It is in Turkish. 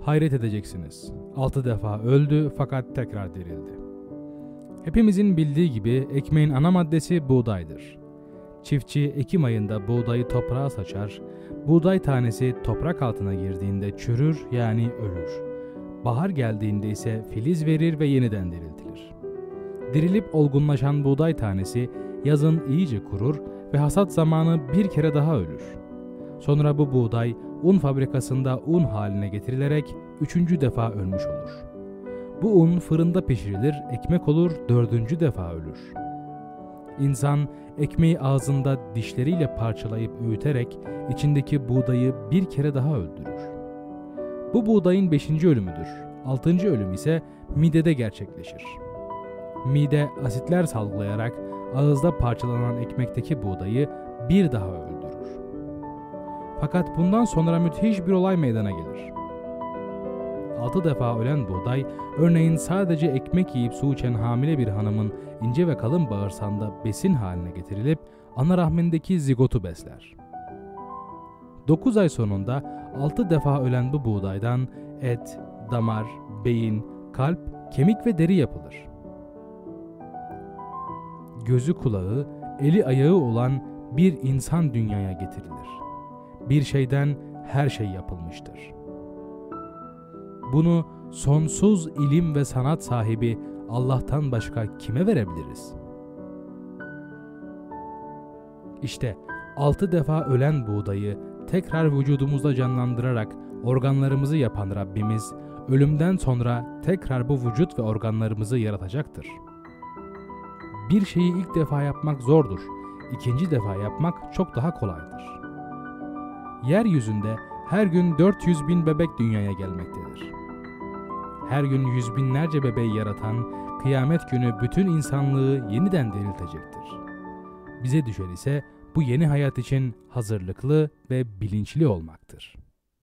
Hayret edeceksiniz. 6 defa öldü fakat tekrar dirildi. Hepimizin bildiği gibi ekmeğin ana maddesi buğdaydır. Çiftçi Ekim ayında buğdayı toprağa saçar, buğday tanesi toprak altına girdiğinde çürür yani ölür. Bahar geldiğinde ise filiz verir ve yeniden diriltilir. Dirilip olgunlaşan buğday tanesi yazın iyice kurur ve hasat zamanı bir kere daha ölür. Sonra bu buğday un fabrikasında un haline getirilerek 3. defa ölmüş olur. Bu un fırında pişirilir, ekmek olur, 4. defa ölür. İnsan ekmeği ağzında dişleriyle parçalayıp öğüterek içindeki buğdayı bir kere daha öldürür. Bu buğdayın 5. ölümüdür. 6. ölüm ise midede gerçekleşir. Mide asitler salgılayarak ağızda parçalanan ekmekteki buğdayı bir daha öldürür. Fakat bundan sonra müthiş bir olay meydana gelir. 6 defa ölen buğday, örneğin sadece ekmek yiyip su içen hamile bir hanımın ince ve kalın bağırsağında besin haline getirilip ana rahmindeki zigotu besler. 9 ay sonunda 6 defa ölen bu buğdaydan et, damar, beyin, kalp, kemik ve deri yapılır. Gözü kulağı, eli ayağı olan bir insan dünyaya getirilir. Bir şeyden her şey yapılmıştır. Bunu sonsuz ilim ve sanat sahibi Allah'tan başka kime verebiliriz? İşte 6 defa ölen buğdayı tekrar vücudumuzda canlandırarak organlarımızı yapan Rabbimiz, ölümden sonra tekrar bu vücut ve organlarımızı yaratacaktır. Bir şeyi ilk defa yapmak zordur, 2. defa yapmak çok daha kolaydır. Yeryüzünde her gün 400.000 bebek dünyaya gelmektedir. Her gün yüz binlerce bebeği yaratan, kıyamet günü bütün insanlığı yeniden diriltecektir. Bize düşen ise bu yeni hayat için hazırlıklı ve bilinçli olmaktır.